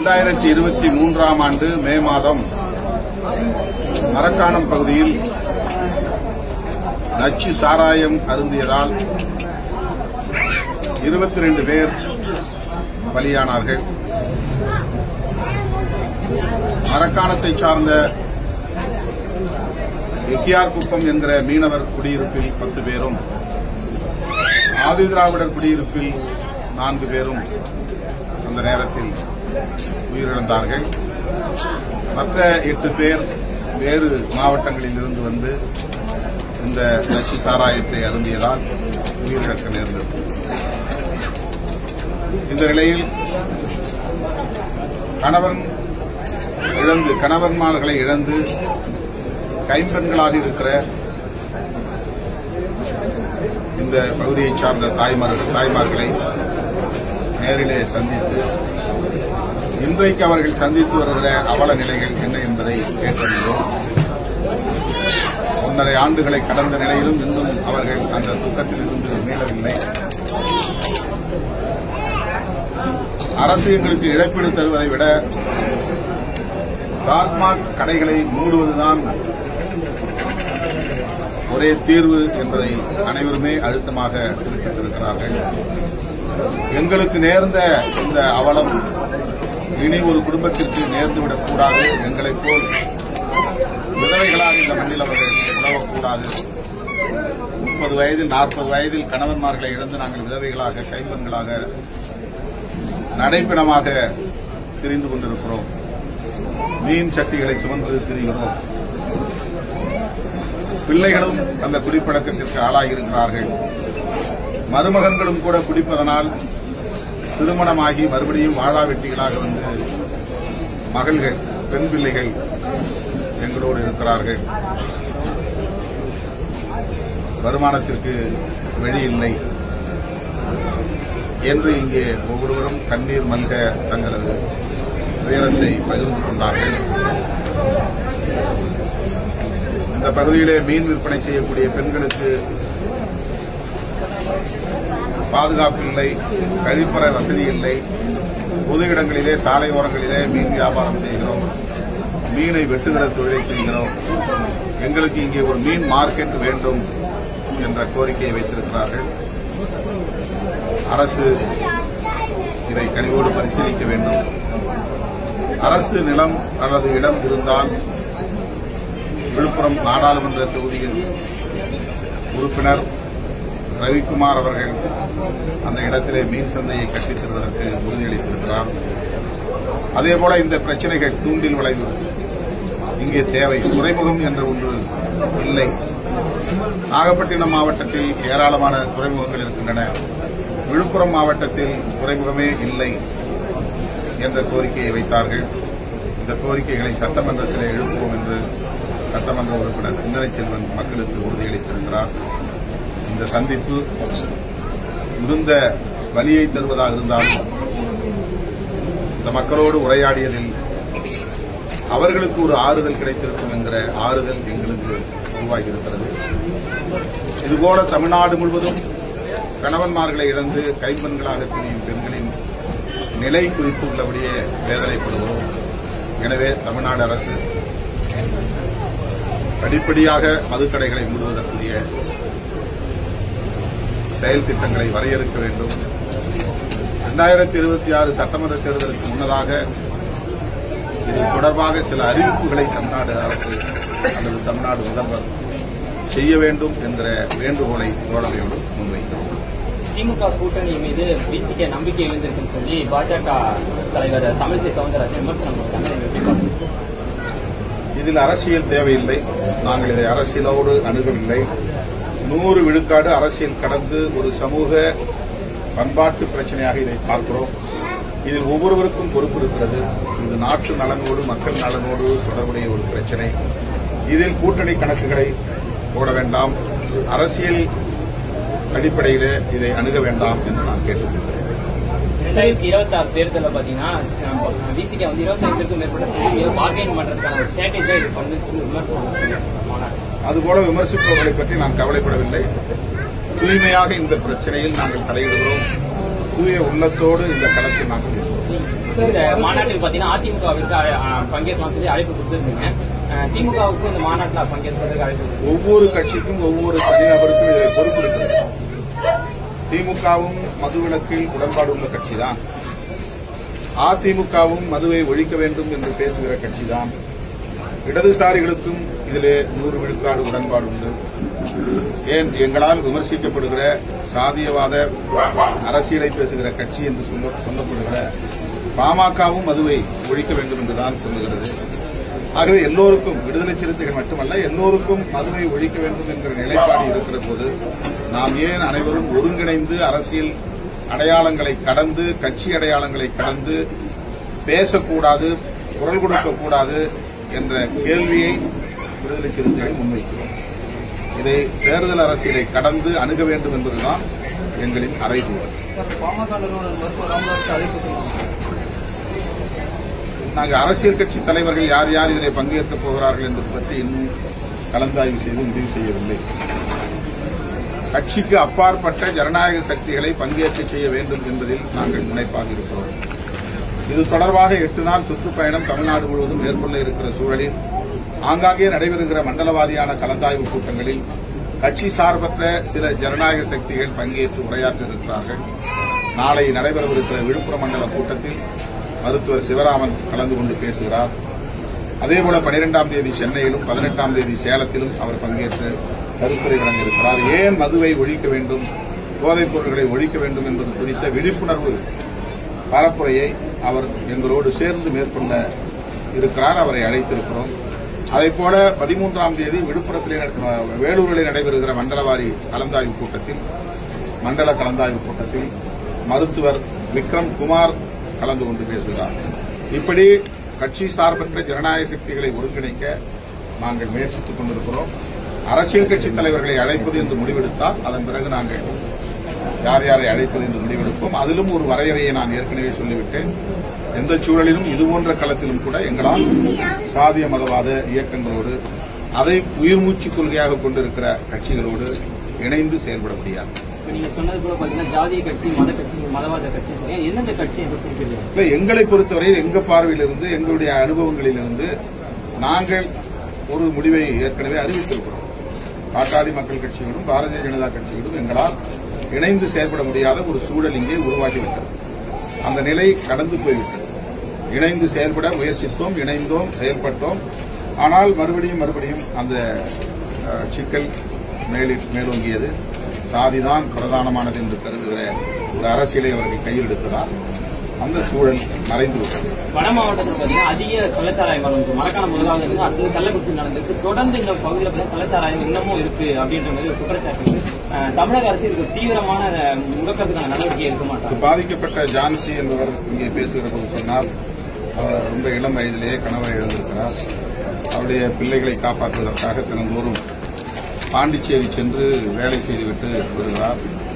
2023ஆம் ஆண்டு மே மாதம் மரக்காணம் பகுதியில் நச்சு சாராயம் அருந்தியதால் 22 பேர் பலியானார்கள். மரக்காணத்தை சார்ந்த எக்கியார்குப்பம் என்கிற மீனவர் குடியிருப்பில் 10 பேரும், ஆதிதிராவிடர் குடியிருப்பில் 4 பேரும் அந்த நேரத்தில் உயிரிழந்தார்கள். மற்ற 8 பேர் வேறு மாவட்டங்களில் இருந்து வந்து இந்த நச்சு சாராயத்தை அருந்தியதால் உயிரிழக்க நேர்ந்தது. இந்த நிலையில் கணவன்மார்களை இழந்து கைம்பெண்களாக இருக்கிற இந்த பகுதியைச் சார்ந்த தாய்மார்களை நேரிலே சந்தித்து இன்றைக்கு அவர்கள் சந்தித்து வருகிற அவல நிலைகள் என்ன என்பதை கேட்டறிந்தோம். 1.5 ஆண்டுகளை கடந்த நிலையிலும் இன்னும் அவர்கள் அந்த துக்கத்திலிருந்து மீளவில்லை. அரசு எங்களுக்கு இழப்பீடு தருவதை விட டாஸ்மாக் கடைகளை மூடுவதுதான் ஒரே தீர்வு என்பதை அனைவருமே அழுத்தமாக குறிப்பிட்டிருக்கிறார்கள். எங்களுக்கு நேர்ந்த இந்த அவலம் இனி ஒரு குடும்பத்திற்கு நேர்ந்துவிடக்கூடாது. எங்களைப் போல் விதவைகளாக இந்த மண்ணில் அவர்கள் உழவக்கூடாது. 30 வயதில் 40 வயதில் கணவன்மார்களை இழந்து நாங்கள் விதவைகளாக கைம்பெண்களாக நடைப்பிணமாக திரிந்து கொண்டிருக்கிறோம். மீன் சட்டிகளை சுமந்து திரிகிறோம். பிள்ளைகளும் அந்த குடிப்பழக்கத்திற்கு ஆளாகியிருக்கிறார்கள். மருமகன்களும் கூட குடிப்பதனால் திருமணமாகி மறுபடியும் வாழா வெட்டிகளாக வந்து மகள்கள், பெண் பிள்ளைகள் எங்களோடு இருக்கிறார்கள். வருமானத்திற்கு வழி இல்லை என்று இங்கே ஒவ்வொருவரும் கண்ணீர் மல்க தங்களது துயரத்தை பகிர்ந்து கொண்டார்கள். இந்த பகுதியிலே மீன் விற்பனை செய்யக்கூடிய பெண்களுக்கு பாதுகாப்பு இல்லை, கழிப்பற வசதி இல்லை. பொது இடங்களிலே, சாலை ஓரங்களிலே மீன் வியாபாரம் செய்கிறோம், மீனை வெட்டுகிற தொழிலை செய்கிறோம். எங்களுக்கு இங்கே ஒரு மீன் மார்க்கெட் வேண்டும் என்ற கோரிக்கையை வைத்திருக்கிறார்கள். அரசு இதை கனிவோடு பரிசீலிக்க வேண்டும். அரசு நிலம் அல்லது இடம் இருந்தால் விழுப்புரம் நாடாளுமன்ற தொகுதியின் உறுப்பினர் ரவிக்குமார் அவர்கள் அந்த இடத்திலே மீன் சந்தையை கட்டித் தருவதற்கு உறுதியளித்திருக்கிறார். அதேபோல இந்த பிரச்சனைகள் தூண்டில் வளைவு இங்கே தேவை. துறைமுகம் என்ற ஒன்று இல்லை. நாகப்பட்டினம் மாவட்டத்தில் ஏராளமான துறைமுகங்கள் இருக்கின்றன. விழுப்புரம் மாவட்டத்தில் துறைமுகமே இல்லை என்ற கோரிக்கையை வைத்தார்கள். இந்த கோரிக்கைகளை சட்டமன்றத்தில் எழுப்புவோம் என்று சட்டமன்ற உறுப்பினர் சிந்தனை செல்வன் மக்களுக்கு உறுதியளித்திருக்கிறார். இந்த சந்திப்பு மிகுந்த வலியை தருவதாக இருந்தாலும் இந்த மக்களோடு உரையாடியதில் அவர்களுக்கு ஒரு ஆறுதல் கிடைத்திருக்கும் என்கிற ஆறுதல் எங்களுக்கு உருவாகியிருக்கிறது. இதுபோல தமிழ்நாடு முழுவதும் கணவன்மார்களை இழந்து கைம்பெண்களாக திரியும் பெண்களின் நிலை குறித்து உள்ளபடியே வேதனைப்படுகிறோம். எனவே தமிழ்நாடு அரசு படிப்படியாக மதுக்கடைகளை மூடுவதற்குரிய செயல் திட்டங்களை வரையறுக்க வேண்டும். 2026 சட்டமன்ற தேர்தலுக்கு முன்னதாக இது தொடர்பாக சில அறிவிப்புகளை தமிழ்நாடு அரசு அல்லது தமிழ்நாடு முதல்வர் செய்ய வேண்டும் என்கிற வேண்டுகோளை தோழமையோடு முன்வைக்கிறோம். திமுக கூட்டணி மீது பிசிகே நம்பிக்கை எழுந்திருக்குன்னு சொல்லி பாஜக தலைவர் தமிழிசை சவுந்தரராஜன் விமர்சனம் கொடுத்தாங்க. இதில் அரசியல் தேவையில்லை. நாங்கள் இதை அரசியலோடு அணுகவில்லை. 100 விழுக்காடு அரசியல் கடந்து ஒரு சமூக பண்பாட்டு பிரச்சனையாக இதை பார்க்கிறோம். இதில் ஒவ்வொருவருக்கும் பொறுப்பு இருக்கிறது. இது நாட்டு நலனோடு, மக்கள் நலனோடு தொடர்புடைய ஒரு பிரச்சனை. இதில் கூட்டணி கணக்குகளை போட வேண்டாம். அரசியல் அடிப்படையில் இதை அணுக வேண்டாம் என்று நான் கேட்டுக்கொள்கிறேன். 2026 தேர்தலில் பாத்தீங்கன்னா பிசிகே 25க்கும் மேற்பட்ட பார்கெயின் பண்றதுக்கான ஸ்ட்ராட்டஜியா இது பண்ணு சொல்லி விமர்சனம். அதுபோல விமர்சிப்பவர்களை பற்றி நான் கவலைப்படவில்லை. தூய்மையாக இந்த பிரச்சனையில் நாங்கள் தலையிடுகிறோம். தூய உள்ளத்தோடு இந்த களத்தில் நாங்கள் இருக்கிறோம். இந்த மாநாட்டுக்கு பாத்தீங்கன்னா அதிமுகவிற்கு பங்கேற்கலாம் சொல்லி அழைப்பு கொடுத்துருந்தீங்க. திமுகவுக்கு இந்த மாநாட்டில் பங்கேற்பதற்கு அழைப்பு. ஒவ்வொரு கட்சிக்கும் ஒவ்வொரு தனிநபருக்கும் இதை பொறுப்பு இருக்கிறது. திமுகவும் மதுவிலக்கில் உடன்பாடு உள்ள கட்சிதான். அதிமுகவும் மதுவை ஒழிக்க வேண்டும் என்று பேசுகிற கட்சிதான். இடதுசாரிகளுக்கும் இதிலே 100 விழுக்காடு உடன்பாடு உண்டு. ஏன் எங்களால் விமர்சிக்கப்படுகிற சாதியவாத அரசியலை பேசுகிற கட்சி என்று சொல்லப்படுகிற பாமகவும் மதுவை ஒழிக்க வேண்டும் என்றுதான் சொல்லுகிறது. ஆகவே எல்லோருக்கும், விடுதலை சிறுத்தைகள் மட்டுமல்ல, எல்லோருக்கும் மதுவை ஒழிக்க வேண்டும் என்கிற நிலைப்பாடு இருக்கிற போது நாம் ஏன் அனைவரும் ஒருங்கிணைந்து அரசியல் அடையாளங்களை கடந்து, கட்சி அடையாளங்களை கடந்து பேசக்கூடாது, குரல் கொடுக்கக்கூடாது என்ற கேள்வியை விடுதலை சிறுத்தைகள் முன்வைக்கிறோம். இதை தேர்தல் அரசியலை கடந்து அணுக வேண்டும் என்பதுதான் எங்களின் அறைகூவல். நாங்கள் அரசியல் கட்சி தலைவர்கள் யார் யார் இதில் பங்கேற்கப் போகிறார்கள் என்பது பற்றி இன்னும் கலந்தாய்வு செய்து முடிவு செய்யவில்லை. கட்சிக்கு அப்பாற்பட்ட ஜனநாயக சக்திகளை பங்கேற்க செய்ய வேண்டும் என்பதில் நாங்கள் முனைப்பாக இருக்கிறோம். இது தொடர்பாக 8 நாள் சுற்றுப்பயணம் தமிழ்நாடு முழுவதும் மேற்கொள்ள இருக்கிற சூழலில் ஆங்காங்கே நடைபெறுகிற மண்டலவாரியான கலந்தாய்வு கூட்டங்களில் கட்சி சார்பற்ற சில ஜனநாயக சக்திகள் பங்கேற்று உரையாற்ற இருக்கிறார்கள். நாளை நடைபெறவிருக்கிற விழுப்புரம் மண்டல கூட்டத்தில் மருத்துவர் சிவராமன் கலந்து கொண்டு பேசுகிறார். அதேபோல 12ஆம் தேதி சென்னையிலும் 18ஆம் தேதி சேலத்திலும் அவர் பங்கேற்று கருத்துரை வழங்க இருக்கிறார். ஏன் மதுவை ஒழிக்க வேண்டும், போதைப் பொருட்களை ஒழிக்க வேண்டும் என்பது குறித்த விழிப்புணர்வு பரப்புரையை அவர் எங்களோடு சேர்ந்து மேற்கொள்ள இருக்கிறார். அவரை அழைத்திருக்கிறோம். அதேபோல 13ஆம் தேதி வேலூரில் நடைபெறுகிற மண்டலவாரி கலந்தாய்வு கூட்டத்தில், மண்டல கலந்தாய்வு கூட்டத்தில் மருத்துவர் விக்ரம் குமார் கலந்து கொண்டு பேசுகிறார். இப்படி கட்சி சார்பற்ற ஜனநாயக சக்திகளை ஒருங்கிணைக்க நாங்கள் முயற்சித்துக் கொண்டிருக்கிறோம். அரசியல் கட்சித் தலைவர்களை அழைப்பது என்று முடிவெடுத்தால் அதன் பிறகு நாங்கள் யார் யாரை அழைப்பது என்று முடிவெடுப்போம். அதிலும் ஒரு வரையறையை நான் ஏற்கனவே சொல்லிவிட்டேன். எந்த சூழலிலும் இதுபோன்ற களத்திலும் கூட எங்களால் சாதிய மதவாத இயக்கங்களோடு, அதை உயிர் மூச்சு கொள்கையாக கொண்டிருக்கிற கட்சிகளோடு இணைந்து செயல்பட முடியாது. நீங்க சொன்னது கூட பாத்தீங்கன்னா ஜாதிய கட்சி, மத கட்சி, மதவாத கட்சி, எந்தெந்த கட்சி இல்லை, எங்களை பொறுத்தவரையில் எங்க பார்வையிலிருந்து, எங்களுடைய அனுபவங்களிலிருந்து நாங்கள் ஒரு முடிவை ஏற்கனவே அறிவித்திருக்கிறோம். பாட்டாளி மக்கள் கட்சிகளும் பாரதிய ஜனதா கட்சிகளும் எங்களால் இணைந்து செயல்பட முடியாத ஒரு சூழல் இங்கே உருவாகிவிட்டது. அந்த நிலை கடந்து போய்விட்டது. இணைந்து செயல்பட முயற்சித்தோம், இணைந்தோம், செயல்பட்டோம். ஆனால் மறுபடியும் அந்த சிக்கல் மேலோங்கியது. சாதிதான் பிரதானமானது என்று கருதுகிற ஒரு அரசியலை அவர்கள் கையில் எடுத்ததால் அந்த சூழல் மறைந்துவிட்டது. வட மாவட்டத்தில் பார்த்தீங்கன்னா அதிக கள்ளச்சாராயம் நடந்து, மரக்காணம் முதலாவது இருந்து அடுத்தது கள்ளக்குறிச்சி நடந்திருக்கு. தொடர்ந்து இந்த பகுதியில் கள்ளச்சாராயம் இன்னமும் இருக்கு அப்படின்ற மாதிரி ஒரு குற்றச்சாட்டு. தமிழக அரசு இதுக்கு தீவிரமான முடக்கத்துக்கான நடவடிக்கை எடுக்க மாட்டாங்க. பாதிக்கப்பட்ட ஜான்சி என்பவர் இங்கே பேசுகிற போது சொன்னால், அவர் ரொம்ப இளம் வயதிலேயே கணவரை இழந்திருக்கிறார். அவருடைய பிள்ளைகளை காப்பாற்றுவதற்காக தினந்தோறும் பாண்டிச்சேரி சென்று வேலை செய்துவிட்டு வருகிறார்.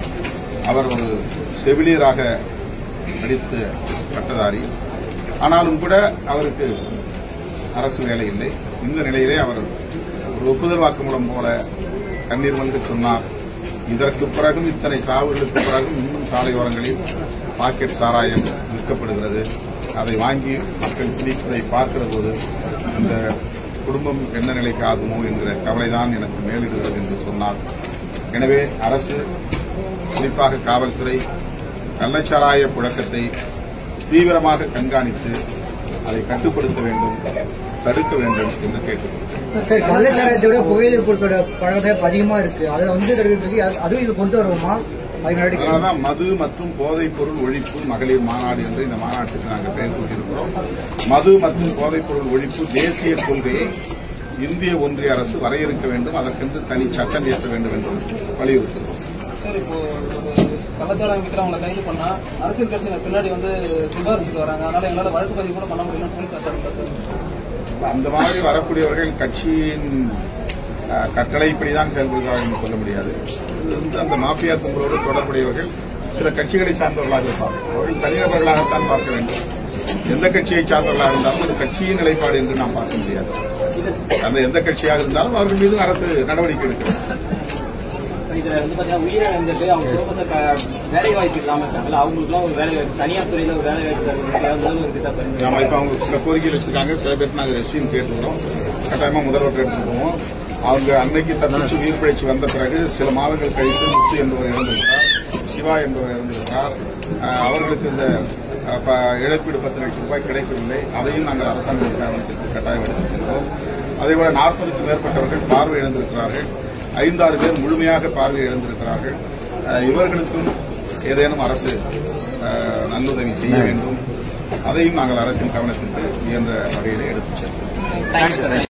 அவர் ஒரு செவிலியராக படித்த பட்டதாரி. ஆனாலும் கூட அவருக்கு அரசு வேலை இல்லை. இந்த நிலையிலே அவர் ஒரு ஒப்புதல் வாக்குமூலம் போல கண்ணீர் வந்து சொன்னார், இதற்கு பிறகும், இத்தனை சாவுகளுக்கு பிறகும் இன்னும் சாலையோரங்களில் பாக்கெட் சாராயம் விற்கப்படுகிறது. அதை வாங்கி மக்கள் பிடிப்பதை பார்க்கிற போது இந்த குடும்பம் என்ன நிலைக்கு ஆகுமோ என்கிற கவலைதான் எனக்கு மேலிடுகிறது என்று சொன்னார். எனவே அரசு, குறிப்பாக காவல்துறை, கள்ளச்சாராய புழக்கத்தை தீவிரமாக கண்காணித்து அதை கட்டுப்படுத்த வேண்டும், தடுக்க வேண்டும் என்று கேட்டுக்கொண்டேன். கள்ளச்சாராயத்தை விட புகையிலை பொருட்களோட பழக்கம் அதிகமா இருக்கு. அதில் அதுவும் இது கொண்டு வருவோமா? அதனாலதான் மது மற்றும் போதைப் பொருள் ஒழிப்பு மகளிர் மாநாடு என்று இந்த மாநாட்டுக்கு நாங்கள் பெயர் கொண்டிருக்கிறோம். மது மற்றும் போதைப் பொருள் ஒழிப்பு தேசிய கொள்கையை இந்திய ஒன்றிய அரசு வரையறுக்க வேண்டும், அதற்கென்று தனி சட்டம் இயற்ற வேண்டும் என்று வலியுறுத்துகிறோம். சார், இப்போ கள்ளச்சாராயம் விற்கிறவங்களை கைது பண்ணா அரசியல் கட்சியினர் பின்னாடி சிபாரிசுக்கு வராங்க. அதனால எங்களால் வழக்கு பதிவு கூட பண்ண முடியும் போலீஸ் அத்தாரிட்டி. அந்த மாதிரி வரக்கூடியவர்கள் கட்சியின் கட்டளைப்படிதான் செயல்படுகிறார்கள் என்று சொல்ல முடியாது. அந்த மாஃபியா கும்பலோடு தொடர்புடையவர்கள் சில கட்சிகளை சார்ந்தவர்களாக இருப்பார்கள். அவர்கள் தனிநபர்களாகத்தான் பார்க்க வேண்டும். எந்த கட்சியை சார்ந்தவர்களாக இருந்தாலும் அது கட்சியின் நிலைப்பாடு என்று நாம் பார்க்க முடியாது. அந்த எந்த கட்சியாக இருந்தாலும் அவர்கள் மீது அரசு நடவடிக்கை எடுக்கிறது. இதுல வந்து பாத்தீங்கன்னா உயிரிழந்துட்டு அவங்க குடும்பத்தை வேலை வாய்ப்பு இல்லாம இருக்காங்கல்ல, அவங்களுக்குலாம் ஒரு வேலை வாய்ப்பு, தனியார் துறையில ஒரு வேலை வாய்ப்பு தருவது. நம்ம இப்ப அவங்க சில கோரிக்கைகள் வச்சிருக்காங்க. சில பேருக்கு நாங்க ரெஸ்யூம் கேட்டுக்கிறோம். கட்டாயமா முதல்வர்கள் எடுத்துட்டு போவோம். அவங்க அன்னைக்கு தப்பிச்சு உயிர் பிழைச்சு வந்த பிறகு சில மாதங்கள் கழித்து முத்து என்பவர் இறந்திருக்கிறார், சிவா என்பவர் இறந்திருக்கிறார். அவர்களுக்கு இந்த இழப்பீடு 10 லட்சம் ரூபாய் கிடைக்கவில்லை. அதையும் நாங்கள் அரசாங்கத்திற்கு கவனத்திற்கு கட்டாயம் எடுத்திருக்கிறோம். அதேபோல 40க்கும் மேற்பட்டவர்கள் பார்வை இழந்திருக்கிறார்கள். 5-6 பேர் முழுமையாக பார்வை இழந்திருக்கிறார்கள். இவர்களுக்கும் ஏதேனும் அரசு நல்லுதவி செய்ய வேண்டும். அதையும் நாங்கள் அரசின் கவனத்திற்கு இயன்ற வகையில் எடுத்துச் செல்வோம்.